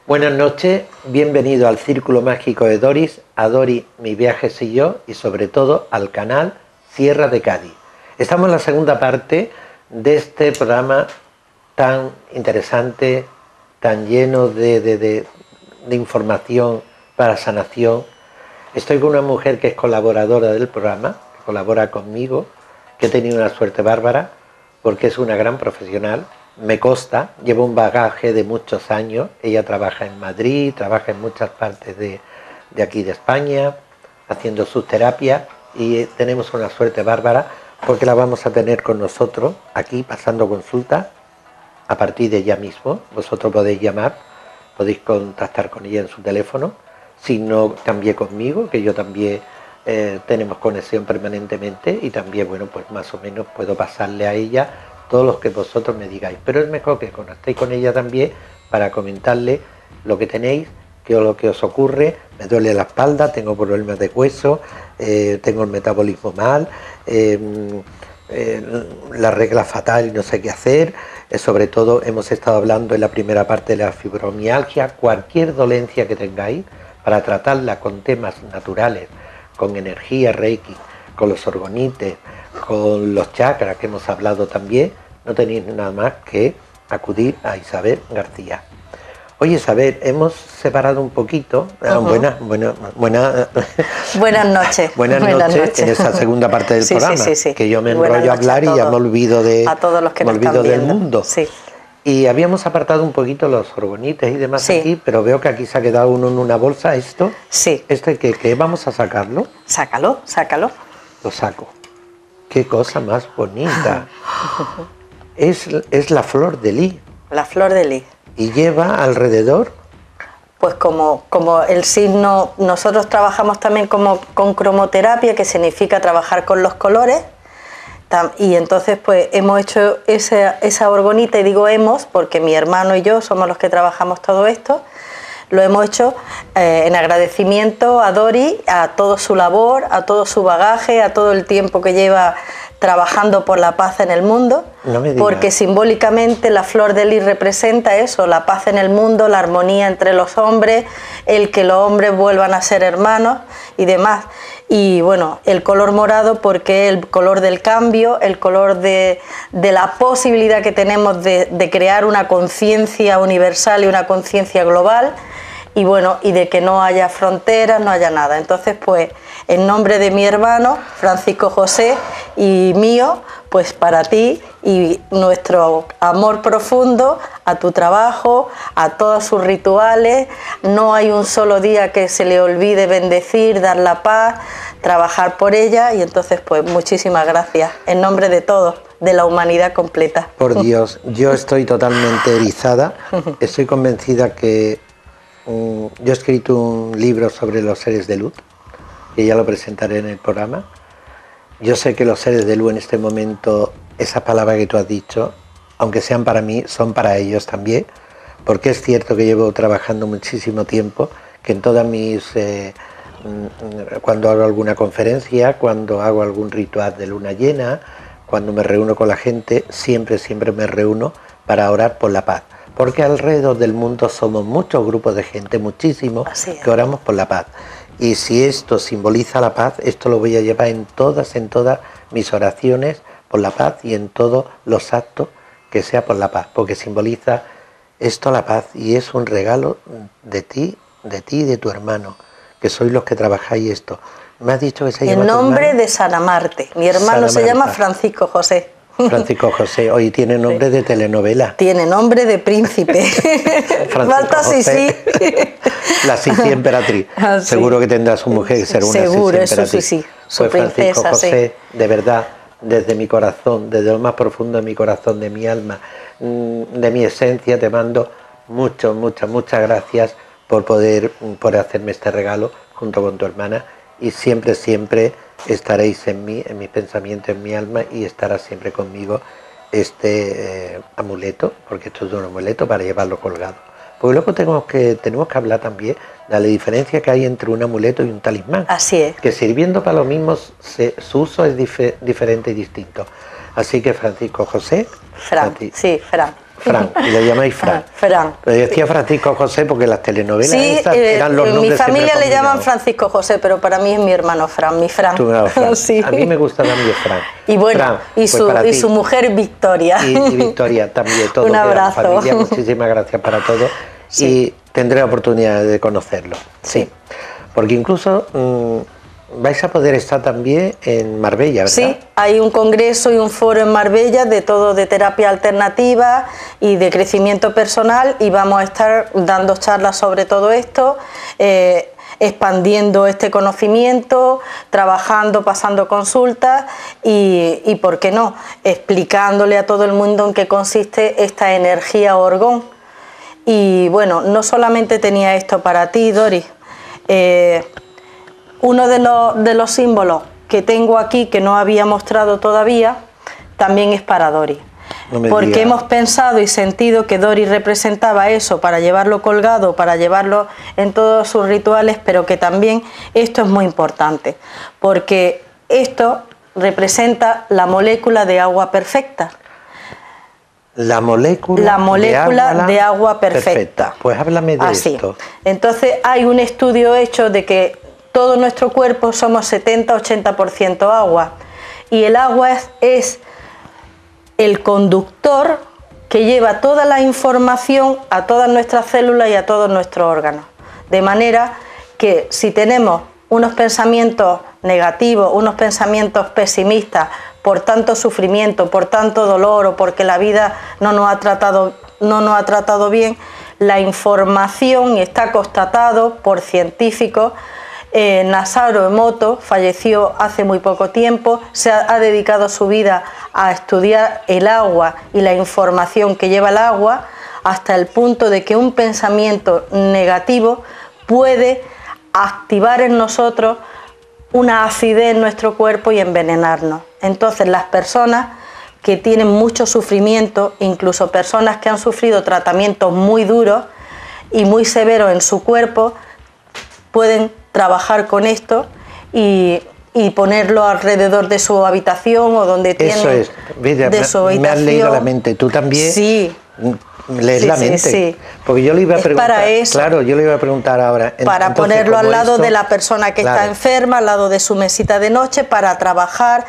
Buenas noches, bienvenido al Círculo Mágico de Doris, a Doris, mis viajes y yo, y sobre todo al canal Sierra de Cádiz. Estamos en la segunda parte de este programa tan interesante, tan lleno de información para sanación. Estoy con una mujer que es colaboradora del programa, que colabora conmigo, que he tenido una suerte bárbara, porque es una gran profesional. Me consta, lleva un bagaje de muchos años. Ella trabaja en Madrid, trabaja en muchas partes de aquí de España, haciendo sus terapias, y tenemos una suerte bárbara porque la vamos a tener con nosotros aquí pasando consulta a partir de ya mismo. Vosotros podéis llamar, podéis contactar con ella en su teléfono, si no también conmigo, que yo también tenemos conexión permanentemente, y también, bueno, pues más o menos puedo pasarle a ella todos los que vosotros me digáis, pero es mejor que conectéis con ella también para comentarle lo que tenéis, lo que os ocurre. Me duele la espalda, tengo problemas de hueso, tengo el metabolismo mal, la regla fatal y no sé qué hacer. Sobre todo hemos estado hablando en la primera parte de la fibromialgia. Cualquier dolencia que tengáis, para tratarla con temas naturales, con energía reiki, con los orgonites, con los chakras que hemos hablado también, no tenéis nada más que acudir a Isabel García. Oye, Isabel, hemos separado un poquito. Buenas noches. Buenas noches en esa segunda parte del programa, sí. Que yo me enrollo a hablar y ya me olvido del mundo. Sí. Y habíamos apartado un poquito los orgonites y demás aquí, pero veo que aquí se ha quedado uno en una bolsa. ¿Esto? Sí. ¿Este qué? ¿Vamos a sacarlo? Sácalo. Lo saco. ¡Qué cosa más bonita! Es la flor de lis. La flor de lis. ¿Y lleva alrededor? Pues como el signo, nosotros trabajamos también con cromoterapia, que significa trabajar con los colores, y entonces pues hemos hecho esa orgonita, y digo hemos porque mi hermano y yo somos los que trabajamos todo esto. Lo hemos hecho en agradecimiento a Dori, a toda su labor, a todo su bagaje, a todo el tiempo que lleva trabajando por la paz en el mundo, porque simbólicamente la flor de lis representa eso, la paz en el mundo, la armonía entre los hombres, el que los hombres vuelvan a ser hermanos y demás. Y bueno, el color morado porque es el color del cambio, el color de la posibilidad que tenemos de crear una conciencia universal y una conciencia global, y bueno, y de que no haya fronteras, no haya nada. Entonces, pues, en nombre de mi hermano, Francisco José, y mío, pues para ti y nuestro amor profundo a tu trabajo, a todos sus rituales. No hay un solo día que se le olvide bendecir, dar la paz, trabajar por ella, y entonces, pues, muchísimas gracias, en nombre de todos, de la humanidad completa. Por Dios, yo estoy totalmente erizada, estoy convencida que yo he escrito un libro sobre los seres de luz, que ya lo presentaré en el programa. Yo sé que los seres de luz en este momento, esa palabra que tú has dicho, aunque sean para mí, son para ellos también, porque es cierto que llevo trabajando muchísimo tiempo, que en todas mis... cuando hago alguna conferencia, cuando hago algún ritual de luna llena, cuando me reúno con la gente, siempre me reúno para orar por la paz. Porque alrededor del mundo somos muchos grupos de gente, muchísimos, que oramos por la paz. Y si esto simboliza la paz, esto lo voy a llevar en todas mis oraciones por la paz, y en todos los actos que sea por la paz, porque simboliza esto la paz, y es un regalo de ti y de tu hermano, que sois los que trabajáis esto. Me has dicho que se llama... En nombre de Sana Marte. Mi hermano se llama Francisco José. Francisco José, hoy tiene nombre de telenovela. Tiene nombre de príncipe. Falta Sisi. La Sisi emperatriz. Seguro que tendrá su mujer que ser una Seguro, Sisi emperatriz. Eso sí. Pues Francisco José, de verdad, desde mi corazón, desde lo más profundo de mi corazón, de mi alma, de mi esencia, te mando muchas gracias por hacerme este regalo junto con tu hermana, y siempre estaréis en mí, en mis pensamientos, en mi alma, y estará siempre conmigo este amuleto, porque esto es un amuleto para llevarlo colgado. Porque luego tenemos que hablar también de la diferencia que hay entre un amuleto y un talismán. Así es. Que sirviendo para lo mismo, su uso es diferente y distinto. Así que Francisco José... Fran. Fran, y le llamáis Fran. Fran. Pero yo decía Francisco José porque las telenovelas estas eran los nombres. Mi familia siempre le llaman combinados. Francisco José, pero para mí es mi hermano Fran, mi Fran. Tu hermano Fran. Sí. A mí me gusta también Fran. Y bueno, Fran, y, pues su mujer Victoria. Y Victoria también, todo. Un abrazo. Familia, muchísimas gracias para todo. Sí. Y tendré la oportunidad de conocerlo. Sí. Porque incluso vais a poder estar también en Marbella, ¿verdad? Sí, hay un congreso y un foro en Marbella de todo de terapia alternativa y de crecimiento personal, y vamos a estar dando charlas sobre todo esto, expandiendo este conocimiento, trabajando, pasando consultas y ¿por qué no?, explicándole a todo el mundo en qué consiste esta energía orgón. Y bueno, no solamente tenía esto para ti, Doris. Uno de los símbolos que tengo aquí, que no había mostrado todavía, también es para Doris. No me porque digas. hemos pensado y sentido que Doris representaba eso para llevarlo colgado, para llevarlo en todos sus rituales, pero que también esto es muy importante, porque esto representa la molécula de agua perfecta. La molécula de agua perfecta. Pues háblame de esto. Entonces hay un estudio hecho de que todo nuestro cuerpo somos 70-80% agua, y el agua es el conductor que lleva toda la información a todas nuestras células y a todos nuestros órganos. De manera que si tenemos unos pensamientos negativos, unos pensamientos pesimistas, por tanto sufrimiento, por tanto dolor o porque la vida no nos ha tratado bien, la información, y está constatado por científicos. Masaru Emoto falleció hace muy poco tiempo, ha dedicado su vida a estudiar el agua y la información que lleva el agua, hasta el punto de que un pensamiento negativo puede activar en nosotros una acidez en nuestro cuerpo y envenenarnos. Entonces las personas que tienen mucho sufrimiento, incluso personas que han sufrido tratamientos muy duros y muy severos en su cuerpo, pueden trabajar con esto y ponerlo alrededor de su habitación o donde tienen. Eso es. Mira, de su habitación. Me has leído la mente. Tú también. Sí. Lees la mente. Sí. Porque yo le iba a preguntar. Para eso. Claro, yo le iba a preguntar ahora. Para Entonces, ponerlo al lado esto, de la persona que está enferma, al lado de su mesita de noche, para trabajar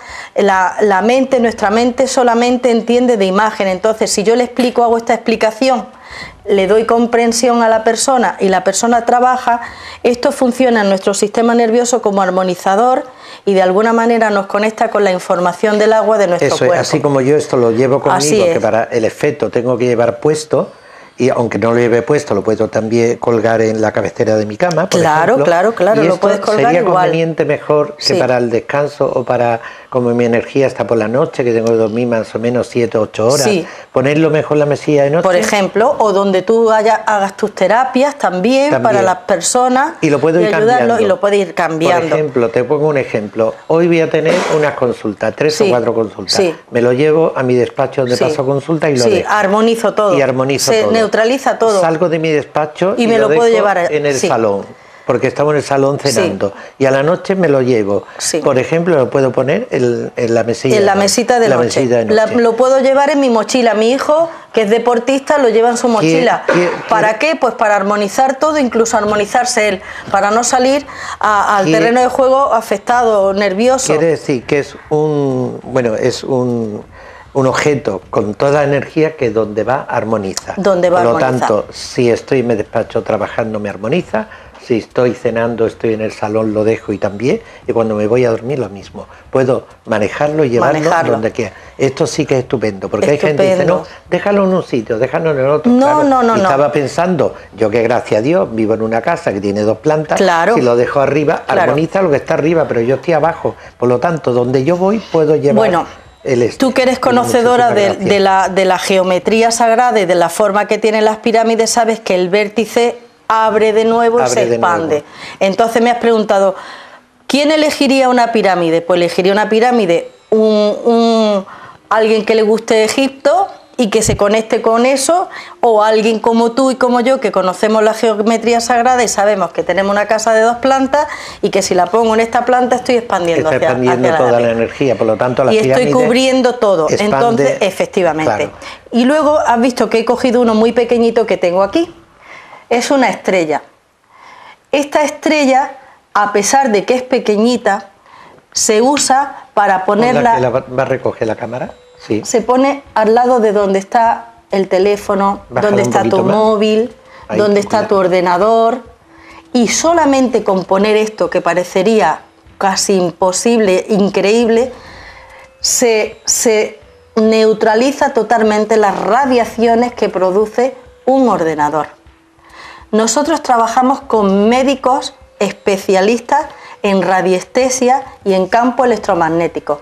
la mente. Nuestra mente solamente entiende de imagen. Entonces, si yo le explico, hago esta explicación, le doy comprensión a la persona y la persona trabaja, esto funciona en nuestro sistema nervioso como armonizador y de alguna manera nos conecta con la información del agua de nuestro cuerpo. Así como yo esto lo llevo conmigo, que para el efecto tengo que llevar puesto, y aunque no lo lleve puesto, lo puedo también colgar en la cabecera de mi cama, por ejemplo. Claro, y lo puedes colgar sería igual. Conveniente mejor que para el descanso o para, como mi energía está por la noche, que tengo que dormir más o menos 7 o 8 horas, ponerlo mejor en la mesilla de noche. Por ejemplo, o donde tú hagas tus terapias también para las personas, y lo puedo ir cambiando. Y lo puedes ir cambiando. Por ejemplo, te pongo un ejemplo. Hoy voy a tener unas consultas, 3 o 4 consultas. Me lo llevo a mi despacho donde paso consulta y lo dejo. Armonizo todo. Y armonizo todo. Se neutraliza todo. Salgo de mi despacho y me lo puedo llevar en el salón, porque estamos en el salón cenando. Y a la noche me lo llevo. Por ejemplo, lo puedo poner en la mesilla. En la mesita de noche. Lo puedo llevar en mi mochila. Mi hijo, que es deportista, lo lleva en su mochila. ¿Para qué? Pues para armonizar todo, incluso armonizarse él, para no salir al terreno de juego afectado, nervioso. Quiere decir que es un objeto con toda la energía que donde va armoniza. Por lo tanto, si estoy en mi despacho trabajando me armoniza, si estoy cenando, estoy en el salón, lo dejo y también, y cuando me voy a dormir lo mismo. Puedo manejarlo y llevarlo donde quiera. Esto sí que es estupendo, porque hay gente que dice, no, déjalo en un sitio, déjalo en el otro. No. Estaba pensando, yo que gracias a Dios vivo en una casa que tiene 2 plantas, si lo dejo arriba, armoniza lo que está arriba, pero yo estoy abajo. Por lo tanto, donde yo voy puedo llevar... Tú que eres conocedora de la geometría sagrada y de la forma que tienen las pirámides, sabes que el vértice abre de nuevo y se expande. Entonces me has preguntado, ¿quién elegiría una pirámide? Pues elegiría una pirámide alguien que le guste Egipto, y que se conecte con eso, o alguien como tú y como yo que conocemos la geometría sagrada y sabemos que tenemos una casa de 2 plantas y que si la pongo en esta planta estoy expandiendo hacia toda la energía, por lo tanto la pirámide estoy cubriendo todo, expande, entonces efectivamente. Claro. Y luego has visto que he cogido uno muy pequeñito que tengo aquí, es una estrella. Esta estrella, a pesar de que es pequeñita, se usa para ponerla... ¿Va a recoger la cámara? Sí. Se pone al lado de donde está el teléfono, donde está tu móvil, donde está tu ordenador, y solamente con poner esto, que parecería casi imposible, increíble, se neutraliza totalmente las radiaciones que produce un ordenador. Nosotros trabajamos con médicos especialistas en radiestesia y en campo electromagnético.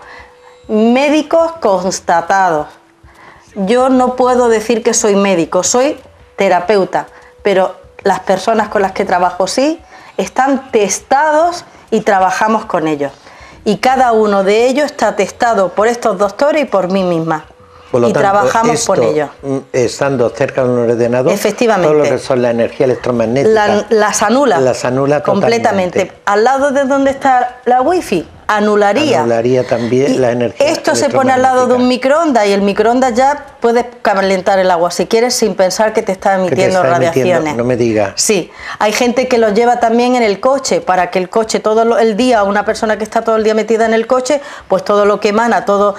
Médicos constatados. Yo no puedo decir que soy médico, soy terapeuta, pero las personas con las que trabajo sí, están testados y trabajamos con ellos. Y cada uno de ellos está testado por estos doctores y por mí misma. Por lo tanto, trabajamos con ellos. Estando cerca de un ordenador, efectivamente, todo lo que son la energía electromagnética las anula. Las anula completamente. Totalmente. Al lado de donde está la wifi, anularía también la energía. Esto se pone al lado de un microondas y el microondas ya puedes calentar el agua si quieres sin pensar que te está emitiendo radiaciones. No me digas. Sí, hay gente que lo lleva también en el coche para que el coche todo el día, una persona que está todo el día metida en el coche, pues todo lo que emana, todo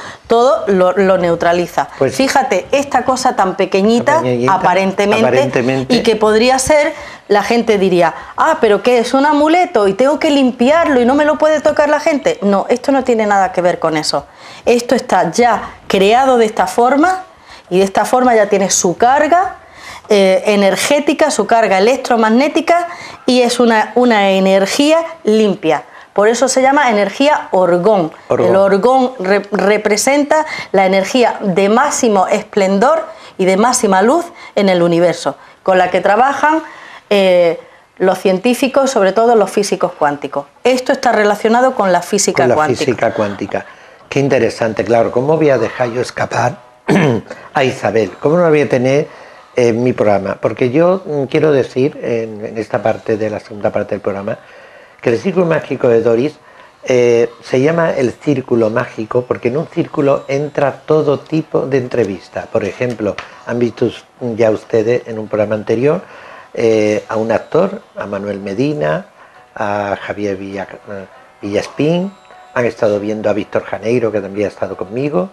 lo neutraliza. Pues fíjate, esta cosa tan pequeñita aparentemente, y que podría ser, la gente diría, pero ¿qué es un amuleto? Y tengo que limpiarlo y no me lo puede tocar la gente. No, esto no tiene nada que ver con eso. Esto está ya creado de esta forma y de esta forma ya tiene su carga energética, su carga electromagnética y es una energía limpia. Por eso se llama energía orgón. El orgón representa la energía de máximo esplendor y de máxima luz en el universo, con la que trabajan los científicos, sobre todo los físicos cuánticos. Esto está relacionado con la física cuántica. La física cuántica. Qué interesante, claro. ¿Cómo voy a dejar yo escapar a Isabel? ¿Cómo no la voy a tener en mi programa? Porque yo quiero decir, en esta parte de la segunda parte del programa, que el Círculo Mágico de Doris se llama el Círculo Mágico porque en un círculo entra todo tipo de entrevistas. Por ejemplo, han visto ya ustedes en un programa anterior a un actor, a Manuel Medina, a Javier Villaspín, han estado viendo a Víctor Janeiro, que también ha estado conmigo,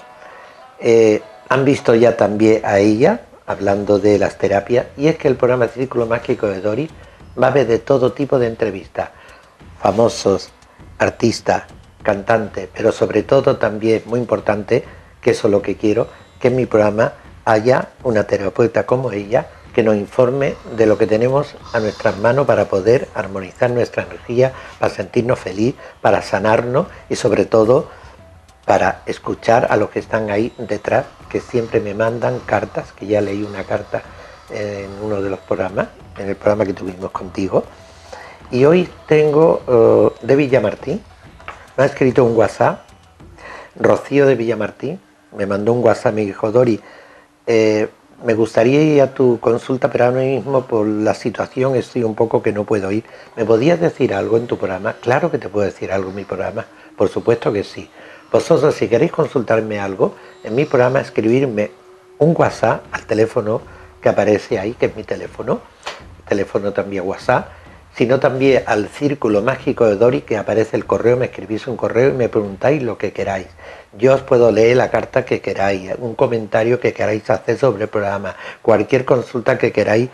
han visto ya también a ella, hablando de las terapias, y es que el programa Círculo Mágico de Doris va a haber de todo tipo de entrevistas, famosos, artistas, cantantes, pero sobre todo también, muy importante, que eso es lo que quiero, que en mi programa haya una terapeuta como ella, que nos informe de lo que tenemos a nuestras manos para poder armonizar nuestra energía, para sentirnos feliz, para sanarnos y sobre todo para escuchar a los que están ahí detrás, que siempre me mandan cartas, que ya leí una carta en uno de los programas, en el programa que tuvimos contigo. Y hoy tengo de Villamartín, me ha escrito un WhatsApp, Rocío de Villamartín, me mandó un WhatsApp, me dijo, Dori, me gustaría ir a tu consulta, pero ahora mismo por la situación estoy un poco que no puedo ir. ¿Me podías decir algo en tu programa? Claro que te puedo decir algo en mi programa, por supuesto que sí. Vosotros, si queréis consultarme algo, en mi programa escribirme un WhatsApp al teléfono que aparece ahí, que es mi teléfono también WhatsApp, sino también al Círculo Mágico de Dori, que aparece el correo, me escribís un correo y me preguntáis lo que queráis. Yo os puedo leer la carta que queráis, un comentario que queráis hacer sobre el programa, cualquier consulta que queráis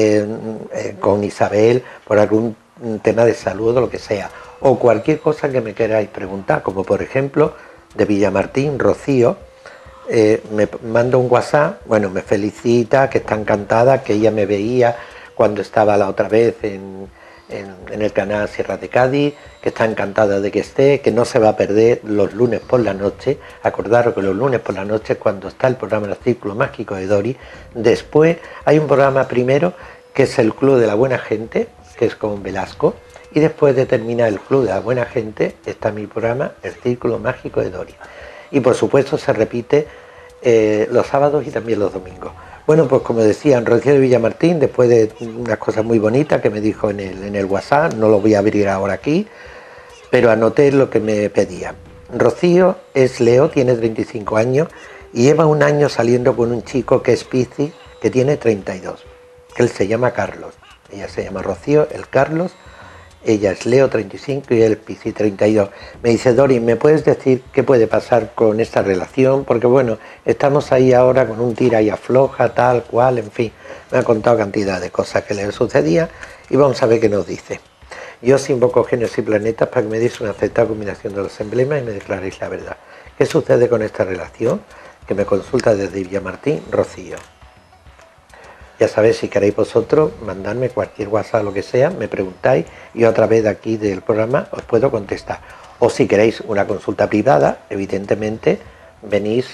con Isabel por algún tema de salud o lo que sea, o cualquier cosa que me queráis preguntar, como por ejemplo de Villamartín, Rocío, me manda un WhatsApp, bueno, me felicita, que está encantada, que ella me veía cuando estaba la otra vez en el canal Sierra de Cádiz, que está encantada de que esté, que no se va a perder los lunes por la noche. Acordaros que los lunes por la noche es cuando está el programa del Círculo Mágico de Dori. Después hay un programa primero que es el Club de la Buena Gente, que es con Velasco, y después de terminar el Club de la Buena Gente está mi programa, el Círculo Mágico de Dori. Y por supuesto se repite los sábados y también los domingos. Bueno, pues como decían, Rocío de Villamartín, después de unas cosas muy bonitas que me dijo en el WhatsApp, no lo voy a abrir ahora aquí, pero anoté lo que me pedía. Rocío es Leo, tiene 35 años y lleva un año saliendo con un chico que es Piscis, que tiene 32, que él se llama Carlos. Ella se llama Rocío, el Carlos, ella es Leo 35 y él Piscis 32. Me dice, Dori, ¿me puedes decir qué puede pasar con esta relación? Porque bueno, estamos ahí ahora con un tira y afloja, tal cual, en fin. Me ha contado cantidad de cosas que le sucedían y vamos a ver qué nos dice. Yo os invoco genios y planetas para que me deis una acertada combinación de los emblemas y me declaréis la verdad. ¿Qué sucede con esta relación? Que me consulta desde Villamartín, Rocío. Ya sabéis, si queréis vosotros, mandarme cualquier WhatsApp, lo que sea, me preguntáis y otra vez de aquí del programa os puedo contestar. O si queréis una consulta privada, evidentemente, venís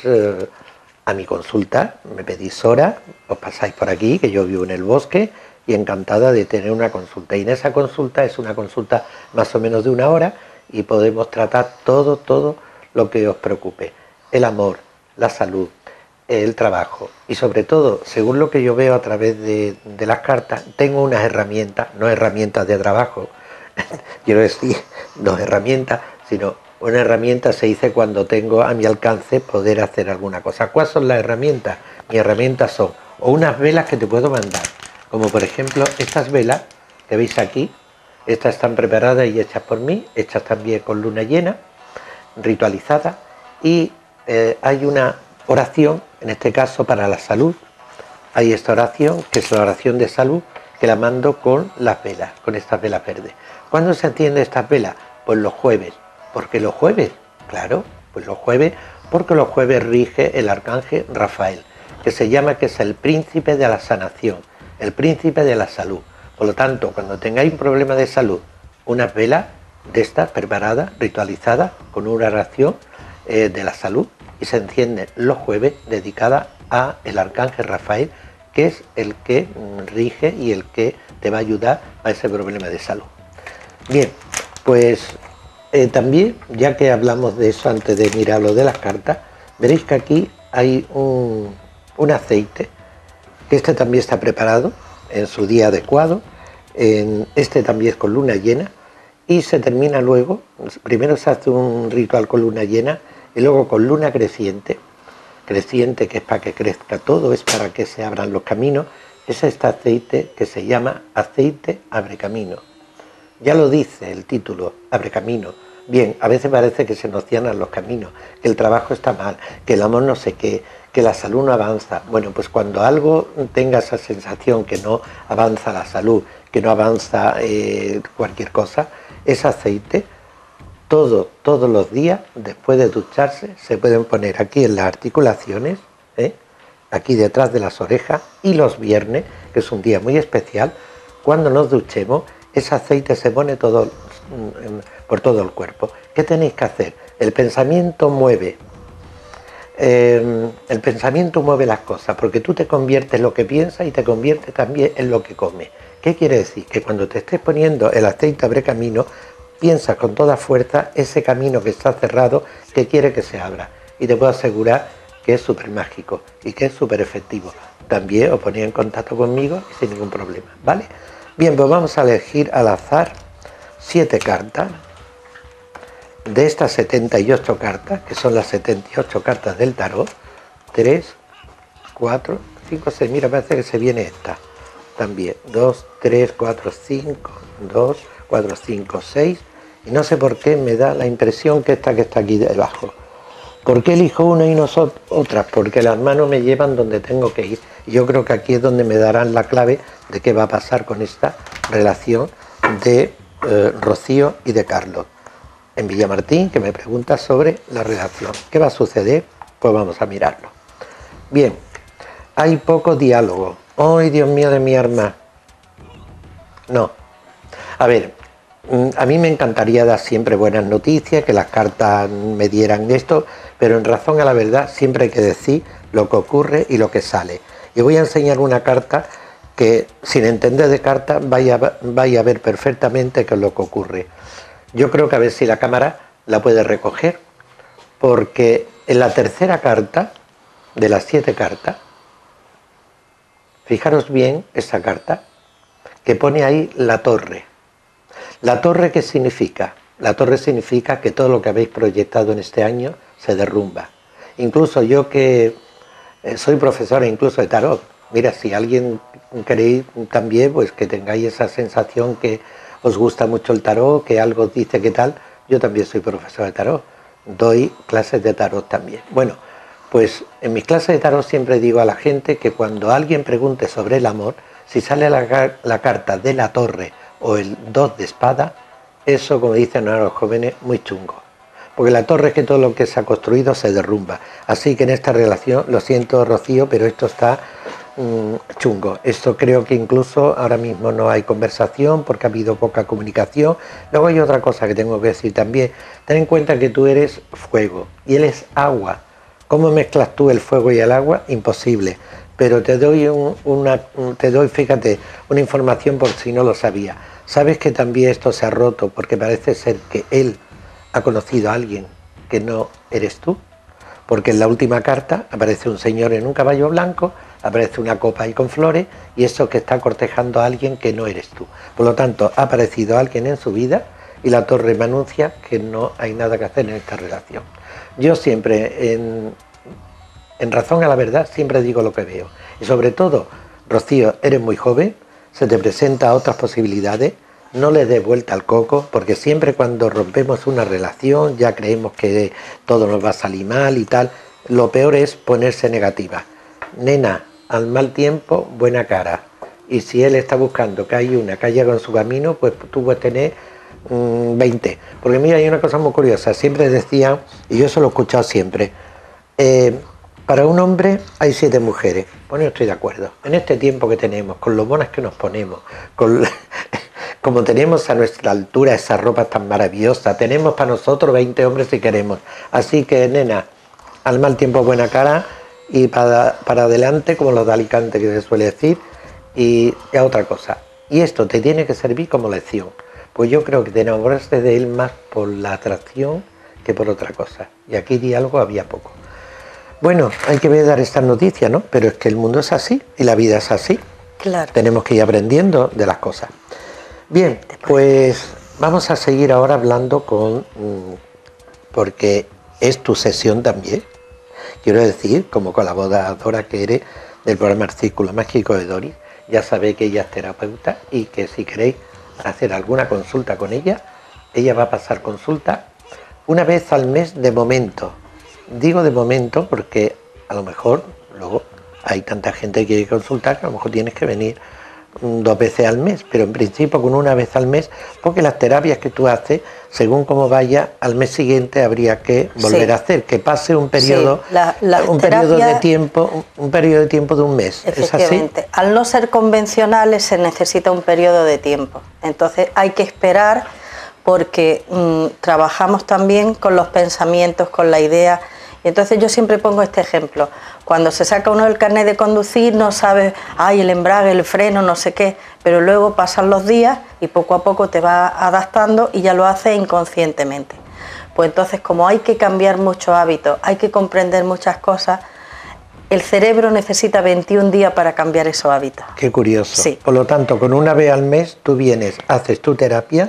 a mi consulta, me pedís hora, os pasáis por aquí, que yo vivo en el bosque, y encantada de tener una consulta. Y en esa consulta es una consulta más o menos de 1 hora y podemos tratar todo lo que os preocupe. El amor, la salud, el trabajo y sobre todo, según lo que yo veo a través de las cartas, tengo unas herramientas, no herramientas de trabajo, quiero decir, no herramientas, sino una herramienta se dice cuando tengo a mi alcance poder hacer alguna cosa. ¿Cuáles son las herramientas? Mis herramientas son o unas velas que te puedo mandar, como por ejemplo estas velas que veis aquí, estas están preparadas y hechas por mí, hechas también con luna llena, ritualizadas, y hay una oración, en este caso para la salud. Hay esta oración, que es la oración de salud, que la mando con las velas, con estas velas verdes. ¿Cuándo se encienden estas velas? Pues los jueves. ¿Por qué los jueves? Claro, pues los jueves, porque los jueves rige el arcángel Rafael, que se llama, que es el príncipe de la sanación, el príncipe de la salud. Por lo tanto, cuando tengáis un problema de salud, unas velas de estas preparadas, ritualizadas, con una oración de la salud, y se enciende los jueves dedicada a el arcángel Rafael, que es el que rige y el que te va a ayudar a ese problema de salud. Bien, pues también, ya que hablamos de eso antes de mirar lo de las cartas, veréis que aquí hay un aceite, que este también está preparado en su día adecuado, este también es con luna llena, y se termina luego, primero se hace un ritual con luna llena, y luego con luna creciente, que es para que crezca todo, es para que se abran los caminos, es este aceite que se llama aceite abre camino. Ya lo dice el título, abre camino. Bien, a veces parece que se nos cierran los caminos, que el trabajo está mal, que el amor no sé qué, que la salud no avanza. Bueno, pues cuando algo tenga esa sensación que no avanza la salud, que no avanza cualquier cosa, ese aceite, todos los días, después de ducharse, se pueden poner aquí en las articulaciones, aquí detrás de las orejas, y los viernes, que es un día muy especial, cuando nos duchemos, ese aceite se pone por todo el cuerpo. ¿Qué tenéis que hacer? El pensamiento mueve. El pensamiento mueve las cosas, porque tú te conviertes en lo que piensas y te conviertes también en lo que comes. ¿Qué quiere decir? Que cuando te estés poniendo el aceite abre camino, piensas con toda fuerza ese camino que está cerrado, que quiere que se abra. Y te puedo asegurar que es súper mágico y que es súper efectivo. También os ponéis en contacto conmigo y sin ningún problema, ¿vale? Bien, pues vamos a elegir al azar 7 cartas. De estas 78 cartas, que son las 78 cartas del tarot, 3, 4, 5, 6, mira, parece que se viene esta también, 2, 3, 4, 5, 2, 4, 5, 6, y no sé por qué me da la impresión que esta que está aquí debajo. ¿Por qué elijo una y no otras? Porque las manos me llevan donde tengo que ir, y yo creo que aquí es donde me darán la clave de qué va a pasar con esta relación de Rocío y de Carlos. En Villamartín, que me pregunta sobre la relación. ¿Qué va a suceder? Pues vamos a mirarlo. Bien, hay poco diálogo. ¡Ay, Dios mío de mi arma! No. A ver, a mí me encantaría dar siempre buenas noticias, que las cartas me dieran esto, pero en razón a la verdad siempre hay que decir lo que ocurre y lo que sale. Y voy a enseñar una carta que, sin entender de cartas, vaya a ver perfectamente qué es lo que ocurre. Yo creo que a ver si la cámara la puede recoger, porque en la tercera carta de las 7 cartas, fijaros bien esa carta, que pone ahí la torre. ¿La torre qué significa? La torre significa que todo lo que habéis proyectado en este año se derrumba. Incluso yo que soy profesor incluso de tarot, mira, si alguien queréis también, pues que tengáis esa sensación que os gusta mucho el tarot, que algo os dice que tal, yo también soy profesor de tarot, doy clases de tarot también. Bueno, pues en mis clases de tarot siempre digo a la gente que cuando alguien pregunte sobre el amor, si sale la carta de la torre o el 2 de espada, eso, como dicen ahora los jóvenes, muy chungo. Porque la torre es que todo lo que se ha construido se derrumba. Así que en esta relación, lo siento Rocío, pero esto está chungo. Esto creo que incluso ahora mismo no hay conversación porque ha habido poca comunicación. Luego hay otra cosa que tengo que decir también. Ten en cuenta que tú eres fuego y él es agua. ¿Cómo mezclas tú el fuego y el agua? Imposible. Pero te doy fíjate, una información por si no lo sabía. ¿Sabes que también esto se ha roto porque parece ser que él ha conocido a alguien que no eres tú? Porque en la última carta aparece un señor en un caballo blanco, aparece una copa ahí con flores y eso que está cortejando a alguien que no eres tú. Por lo tanto, ha aparecido alguien en su vida y la torre me anuncia que no hay nada que hacer en esta relación. Yo siempre, en razón a la verdad, siempre digo lo que veo. Y sobre todo, Rocío, eres muy joven, se te presentan otras posibilidades, no le des vuelta al coco, porque siempre cuando rompemos una relación ya creemos que todo nos va a salir mal y tal. Lo peor es ponerse negativa. Nena, al mal tiempo, buena cara. Y si él está buscando que hay una que haya con su camino, pues tú puedes tener 20. Porque mira, hay una cosa muy curiosa. Siempre decían, y yo eso lo he escuchado siempre, para un hombre hay 7 mujeres. Bueno, yo estoy de acuerdo. En este tiempo que tenemos, con lo bonas que nos ponemos, como tenemos a nuestra altura esas ropas tan maravillosas, tenemos para nosotros 20 hombres si queremos. Así que, nena, al mal tiempo buena cara y para adelante, como los de Alicante que se suele decir, y a otra cosa. Y esto te tiene que servir como lección. Pues yo creo que te enamoraste de él más por la atracción que por otra cosa. Y aquí di algo, había poco. Bueno, hay que dar estas noticias, ¿no? Pero es que el mundo es así y la vida es así. Claro. Tenemos que ir aprendiendo de las cosas. Bien, pues vamos a seguir ahora hablando porque es tu sesión también. Quiero decir, como colaboradora que eres del programa El Círculo Mágico de Doris, ya sabéis que ella es terapeuta y que si queréis hacer alguna consulta con ella va a pasar consulta una vez al mes de momento. Digo de momento porque a lo mejor luego hay tanta gente que quiere consultar que a lo mejor tienes que venir 2 veces al mes, pero en principio con una vez al mes, porque las terapias que tú haces, según cómo vaya, al mes siguiente habría que volver a hacer, que pase un periodo, periodo de tiempo de un mes. Efectivamente. ¿Es así? Al no ser convencionales se necesita un periodo de tiempo, entonces hay que esperar porque trabajamos también con los pensamientos, con la idea. Y entonces yo siempre pongo este ejemplo. Cuando se saca uno el carnet de conducir no sabes, ay, el embrague, el freno, no sé qué, pero luego pasan los días y poco a poco te vas adaptando y ya lo haces inconscientemente. Pues entonces, como hay que cambiar muchos hábitos, hay que comprender muchas cosas, el cerebro necesita 21 días para cambiar esos hábitos. Qué curioso. Sí. Por lo tanto, con una vez al mes tú vienes, haces tu terapia,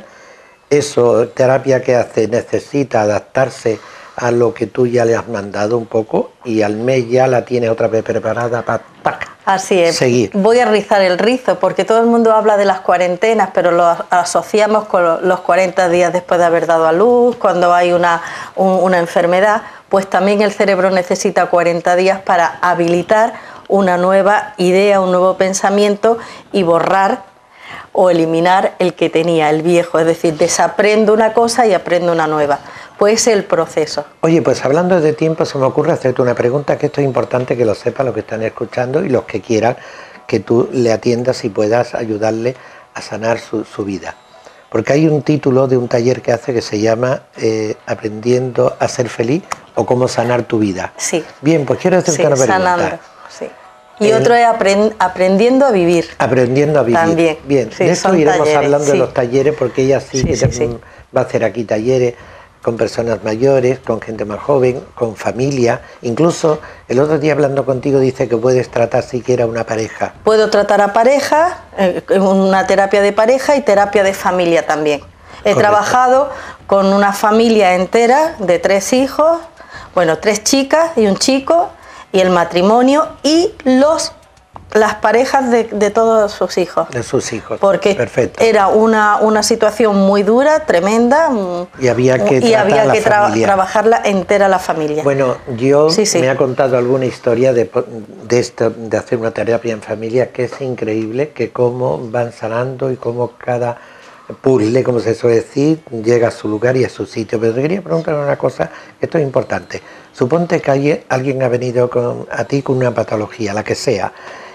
terapia que hace necesita adaptarse a lo que tú ya le has mandado un poco y al mes ya la tienes otra vez preparada para Así es. Seguir. Voy a rizar el rizo porque todo el mundo habla de las cuarentenas, pero lo asociamos con los 40 días después de haber dado a luz, cuando hay una enfermedad, pues también el cerebro necesita 40 días para habilitar una nueva idea, un nuevo pensamiento y borrar o eliminar el que tenía, el viejo, es decir, desaprendo una cosa y aprendo una nueva. Pues es el proceso. Oye, pues hablando de tiempo, se me ocurre hacerte una pregunta, que esto es importante que lo sepan los que están escuchando y los que quieran que tú le atiendas y puedas ayudarle a sanar su vida. Porque hay un título de un taller que hace que se llama Aprendiendo a ser feliz o cómo sanar tu vida. Sí. Bien, pues quiero hacerte una pregunta. Sanando, sí. Y otro es aprendiendo a vivir. Aprendiendo a vivir. También. Bien, sí, de esto iremos hablando de los talleres porque ella sí que sí. va a hacer aquí talleres con personas mayores, con gente más joven, con familia. Incluso el otro día hablando contigo dice que puedes tratar siquiera una pareja. Puedo tratar a pareja, una terapia de pareja y terapia de familia también. He trabajado con una familia entera de 3 hijos, bueno, 3 chicas y un chico, y el matrimonio y las parejas de todos sus hijos. De sus hijos. Porque perfecto. Era una situación muy dura, tremenda, y había que, trabajarla entera la familia. Bueno, yo me ha contado alguna historia de esto, de hacer una terapia en familia, que es increíble, que cómo van sanando y cómo cada puzzle, como se suele decir, llega a su lugar y a su sitio. Pero te quería preguntar una cosa, esto es importante. Suponte que alguien ha venido a ti con una patología, la que sea.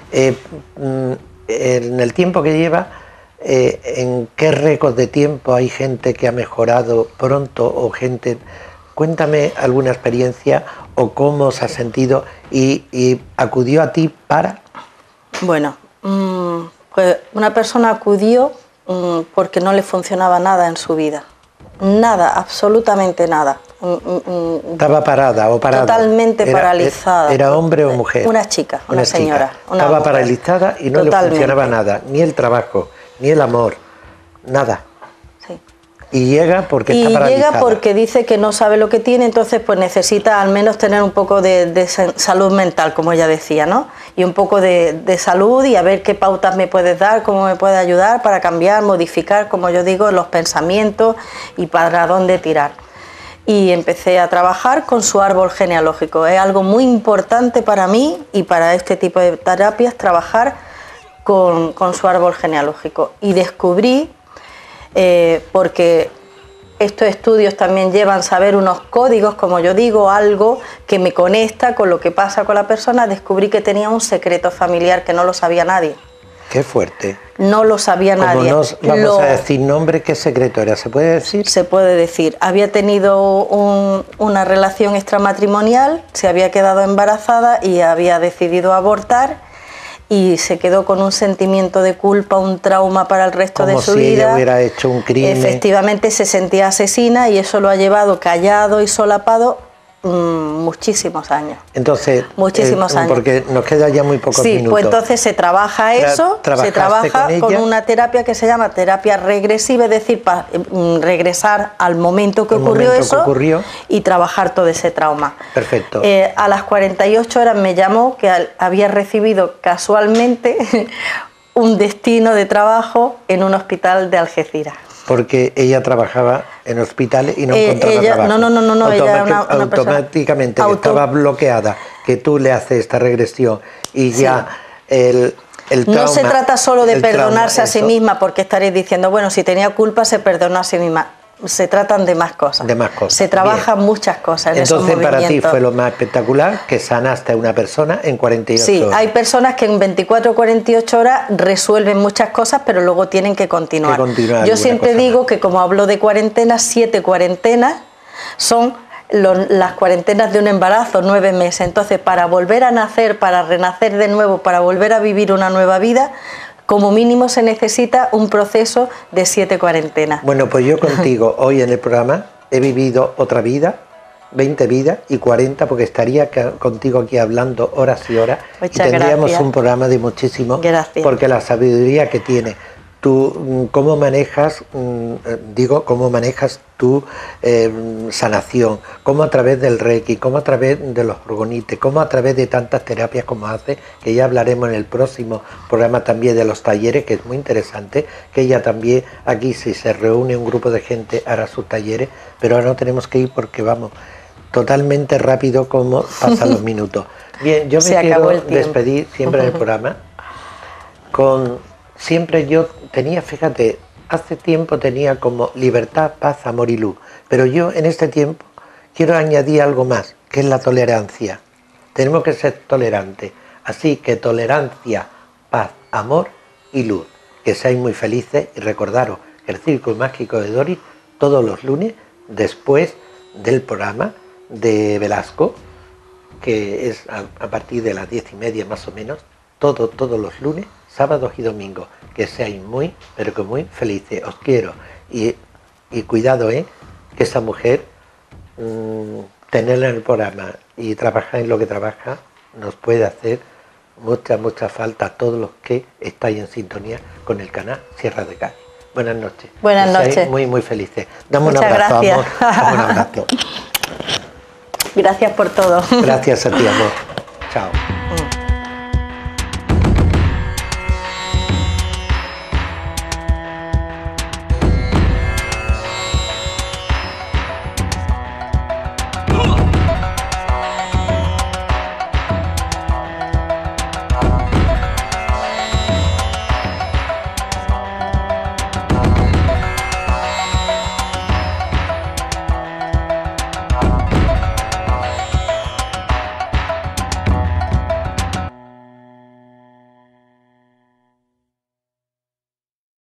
En el tiempo que lleva, ¿en qué récord de tiempo hay gente que ha mejorado pronto o gente? Cuéntame alguna experiencia o cómo se ha sentido y acudió a ti para... Bueno, pues una persona acudió porque no le funcionaba nada en su vida. Nada, absolutamente nada. ¿Estaba parada o parada? Totalmente paralizada. ¿Era hombre o mujer? Una chica, una señora. Estaba paralizada y no le funcionaba nada, ni el trabajo, ni el amor, nada. Sí. Y llega porque está paralizada. Y llega porque dice que no sabe lo que tiene, entonces pues necesita al menos tener un poco de salud mental, como ella decía, ¿no? Y un poco de salud y a ver qué pautas me puedes dar, cómo me puedes ayudar para cambiar, modificar, como yo digo, los pensamientos y para dónde tirar. Y empecé a trabajar con su árbol genealógico. Es algo muy importante para mí y para este tipo de terapias, trabajar con su árbol genealógico. Y descubrí, porque estos estudios también llevan a saber unos códigos, como yo digo, algo que me conecta con lo que pasa con la persona, descubrí que tenía un secreto familiar que no lo sabía nadie. Qué fuerte. No lo sabía nadie. No vamos a decir nombre, ¿qué secreto era? ¿Se puede decir? Se puede decir. Había tenido una relación extramatrimonial, se había quedado embarazada y había decidido abortar y se quedó con un sentimiento de culpa, un trauma para el resto de su vida. Como si ella hubiera hecho un crimen. Efectivamente se sentía asesina y eso lo ha llevado callado y solapado muchísimos años. Entonces, muchísimos años. Porque nos queda ya muy pocos minutos. Sí, pues entonces se trabaja eso, se trabaja con una terapia que se llama terapia regresiva, es decir, para regresar al momento que ocurrió eso y trabajar todo ese trauma. Perfecto. A las 48 horas me llamó que había recibido casualmente un destino de trabajo en un hospital de Algeciras. Porque ella trabajaba en hospitales y no encontraba trabajo. No, ella era una automáticamente que estaba bloqueada, que tú le haces esta regresión y ya el trauma... No se trata solo de perdonarse a sí misma, porque estaréis diciendo, bueno, si tenía culpa se perdonó a sí misma. Se tratan de más cosas. De más cosas. Se trabajan muchas cosas en Entonces, esos movimientos. para ti fue lo más espectacular que sanaste a una persona en 48 horas. Sí, hay personas que en 24 o 48 horas resuelven muchas cosas, pero luego tienen que continuar. Yo siempre digo que, como hablo de cuarentenas, 7 cuarentenas son las cuarentenas de un embarazo, 9 meses. Entonces, para volver a nacer, para renacer de nuevo, para volver a vivir una nueva vida, como mínimo se necesita un proceso de 7 cuarentenas. Bueno, pues yo contigo hoy en el programa he vivido otra vida, 20 vidas y 40, porque estaría contigo aquí hablando horas y horas. Muchas y tendríamos gracias. Un programa de muchísimo. Gracias. Porque la sabiduría que tiene. Tú, ¿cómo manejas, cómo manejas tu sanación? ¿Cómo a través del Reiki? ¿Cómo a través de los orgonites? ¿Cómo a través de tantas terapias como haces? Que ya hablaremos en el próximo programa también de los talleres, que es muy interesante, que ella también aquí, si se reúne un grupo de gente, hará sus talleres, pero ahora no tenemos que ir porque vamos totalmente rápido como pasan los minutos. Bien, yo me quiero despedir siempre del programa con... Siempre yo tenía, fíjate, hace tiempo tenía como libertad, paz, amor y luz. Pero yo en este tiempo quiero añadir algo más, que es la tolerancia. Tenemos que ser tolerantes. Así que tolerancia, paz, amor y luz. Que seáis muy felices y recordaros que el Círculo Mágico de Doris, todos los lunes, después del programa de Velasco, que es a partir de las 10:30 más o menos, todos los lunes, sábados y domingos. Que seáis pero que muy felices. Os quiero. Y cuidado, que esa mujer tenerla en el programa y trabajar en lo que trabaja nos puede hacer mucha falta a todos los que estáis en sintonía con el canal Sierra de Cádiz. Buenas noches. Buenas noches. Muy felices. Damos Muchas un abrazo, gracias. amor. Damos un abrazo. Gracias por todo. Gracias a ti, amor. Chao.